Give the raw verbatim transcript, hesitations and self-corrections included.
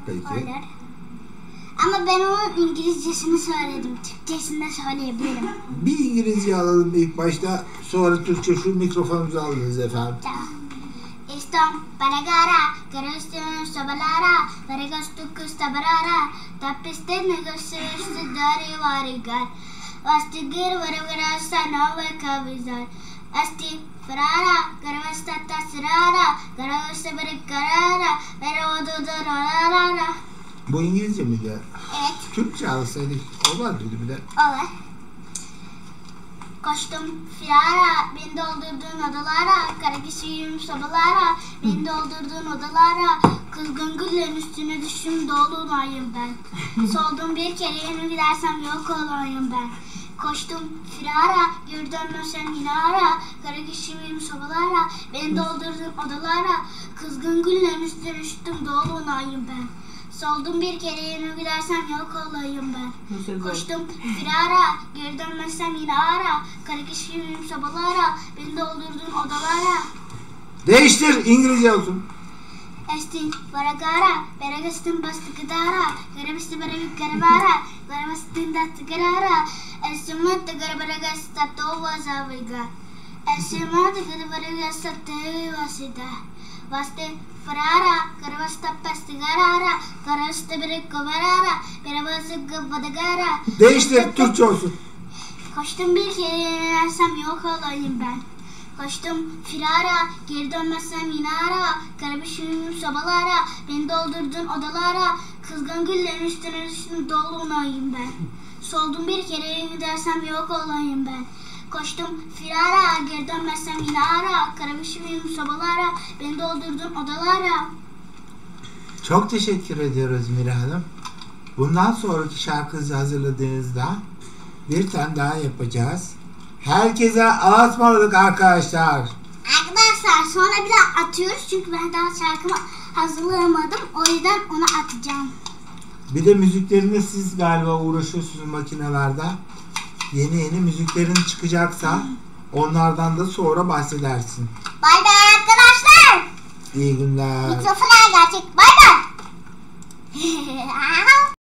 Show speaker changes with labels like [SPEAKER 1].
[SPEAKER 1] Peki.
[SPEAKER 2] Olur. Ama ben onun İngilizcesini söyledim. Türkçesini de söyleyebilirim.
[SPEAKER 1] Bir İngilizce alalım ilk başta. Sonra Türkçe. Şu mikrofonumuzu alınız efendim.
[SPEAKER 2] Tamam. Istom panagara, karustum sobalara, varigostuk tabarara, tapiste negosist dari varigar, vastigir varigara nova kavizar, asti farara, karvasta tasrara, karvasta barikarara, verodu dorara.
[SPEAKER 1] Bu İngilizce miydi?
[SPEAKER 2] Evet.
[SPEAKER 1] Türkçe alsaydık olmaz mıydı bir de?
[SPEAKER 2] Olur. Koştum firara, beni doldurduğun odalara, kara kişiyim sobalara, beni doldurduğun odalara, kızgın güllerin üstüne düştüm dolunayım ben. Soldum bir kere yeni gidersem yok olayım ben. Koştum firara, geri dönmezsem yine ara, kara kişiyim sobalara, beni doldurduğun odalara, kızgın güllerin üstüne düştüm dolunayım ben. Soldum bir kere yeni gidersem yok olayım ben. Koştum firara, geri dönmezsem yine ara, kara kişiyim sobalara, beni doldurduğun odalara.
[SPEAKER 1] Değiştir, İngilizce olsun.
[SPEAKER 2] Estin varagara, beragastin bastıkıdara, garabıstı barabı garabara, garabıstin dattıgarara, estimata garabaragasta tovaza vega, estimata garabaragasta tevasida, vaste farara, garabasta pastigarara, garabıstı barabı kavarara, berabası gavadagara.
[SPEAKER 1] Değiştir, Türkçe olsun.
[SPEAKER 2] Koştum bir kere yenersem yok olayım ben. Koştum firara, geri dönmezsem yine ara, karabüşüm sobalara, beni doldurdun odalara, kızgın güllerin üstüne düştüm dolunayım ben. Soldum bir kere gidersem yok olayım ben. Koştum firara, geri dönmezsem yine ara, karabüşüm sobalara, beni doldurdun odalara.
[SPEAKER 1] Çok teşekkür ediyoruz Mira Hanım. Bundan sonraki şarkınızı hazırladığınızda bir tane daha yapacağız. Herkese Allah'a ısmarladık arkadaşlar.
[SPEAKER 2] Arkadaşlar sonra bir daha atıyoruz çünkü ben daha şarkımı hazırlayamadım. O yüzden onu atacağım.
[SPEAKER 1] Bir de müziklerinde siz galiba uğraşıyorsunuz makinelerde. Yeni yeni müziklerin çıkacaksa onlardan da sonra bahsedersin.
[SPEAKER 2] Bay bay arkadaşlar.
[SPEAKER 1] İyi günler.
[SPEAKER 2] Mikrofon gerçek. Bay bay.